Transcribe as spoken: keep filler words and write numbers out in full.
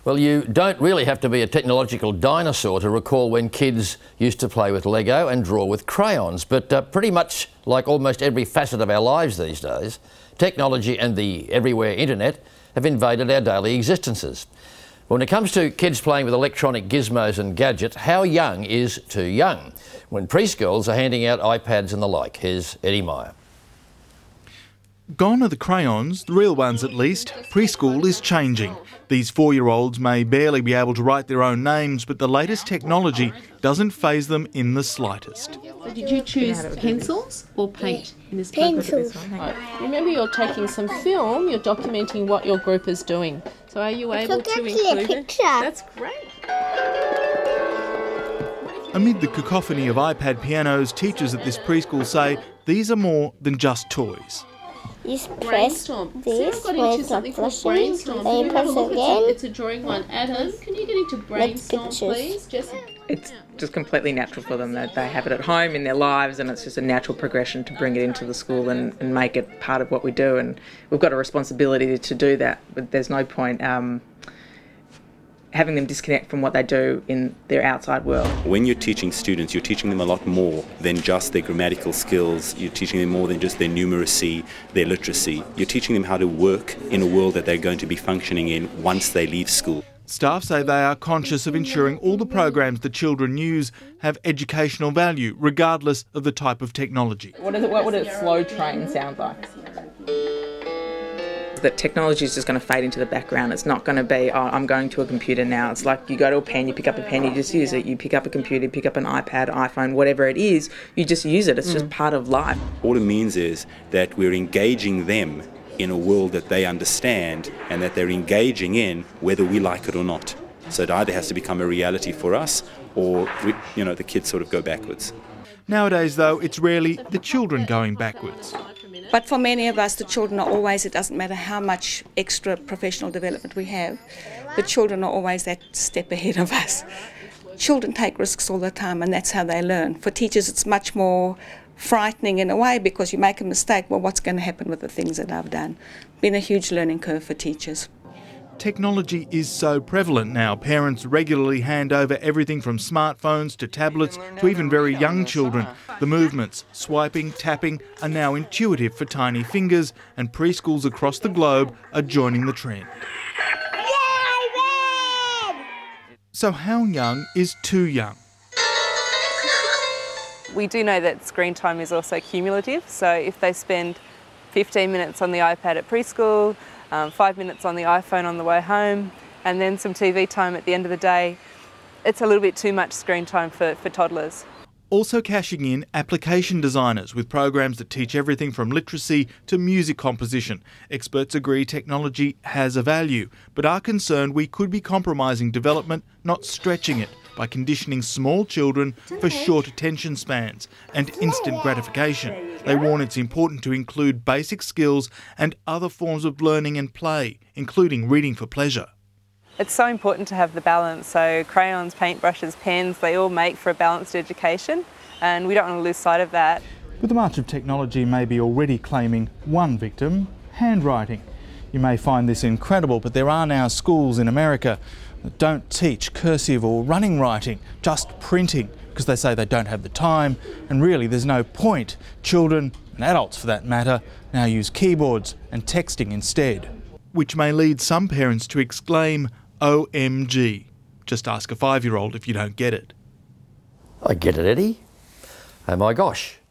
Well, you don't really have to be a technological dinosaur to recall when kids used to play with Lego and draw with crayons, but uh, pretty much like almost every facet of our lives these days, technology and the everywhere internet have invaded our daily existences. When it comes to kids playing with electronic gizmos and gadgets, how young is too young? When preschools are handing out iPads and the like. Here's Eddie Meyer. Gone are the crayons, the real ones at least. Preschool is changing. These four-year-olds may barely be able to write their own names, but the latest technology doesn't faze them in the slightest. So did you choose pencils or paint in this Pencils. program? Right. Remember, you're taking some film, you're documenting what your group is doing. So are you able to include a picture. That's great. Amid the cacophony of iPad pianos, teachers at this preschool say these are more than just toys. You press Brainstorm. this, Sarah got where into it's something not called flashing, brainstorm. then you Can have press a look? again. It's a, it's a drawing one. Adam, can you get into brainstorm, pictures. please? Jesse? It's just completely natural for them that they have it at home in their lives, and it's just a natural progression to bring it into the school and, and make it part of what we do. And we've got a responsibility to do that, but there's no point um, having them disconnect from what they do in their outside world. When you're teaching students, you're teaching them a lot more than just their grammatical skills. You're teaching them more than just their numeracy, their literacy. You're teaching them how to work in a world that they're going to be functioning in once they leave school. Staff say they are conscious of ensuring all the programs the children use have educational value, regardless of the type of technology. What is it? What would a slow train sound like? That technology is just going to fade into the background. It's not going to be, oh, I'm going to a computer now. It's like you go to a pen, you pick up a pen, you just use it. You pick up a computer, you pick up an iPad, iPhone, whatever it is, you just use it. It's mm. just part of life. All it means is that we're engaging them in a world that they understand and that they're engaging in whether we like it or not. So it either has to become a reality for us or, we, you know, the kids sort of go backwards. Nowadays, though, it's rarely the children going backwards. But for many of us, the children are always, it doesn't matter how much extra professional development we have, the children are always that step ahead of us. Children take risks all the time, and that's how they learn. For teachers, it's much more frightening in a way because you make a mistake, well, what's going to happen with the things that I've done? Been a huge learning curve for teachers. Technology is so prevalent now. Parents regularly hand over everything from smartphones to tablets to even very young children. The movements, swiping, tapping, are now intuitive for tiny fingers, and preschools across the globe are joining the trend. So how young is too young? We do know that screen time is also cumulative, so if they spend fifteen minutes on the iPad at preschool, um, five minutes on the iPhone on the way home, and then some T V time at the end of the day, it's a little bit too much screen time for, for toddlers. Also cashing in application designers with programs that teach everything from literacy to music composition. Experts agree technology has a value, but are concerned we could be compromising development, not stretching it, by conditioning small children for short attention spans and instant gratification. They warn it's important to include basic skills and other forms of learning and play, including reading for pleasure. It's so important to have the balance, so crayons, paintbrushes, pens, they all make for a balanced education, and we don't want to lose sight of that. But the march of technology may be already claiming one victim: handwriting. You may find this incredible, but there are now schools in America that don't teach cursive or running writing, just printing, because they say they don't have the time, and really there's no point. Children, and adults for that matter, now use keyboards and texting instead. Which may lead some parents to exclaim, O M G. Just ask a five-year-old if you don't get it. I get it, Eddie. Oh my gosh.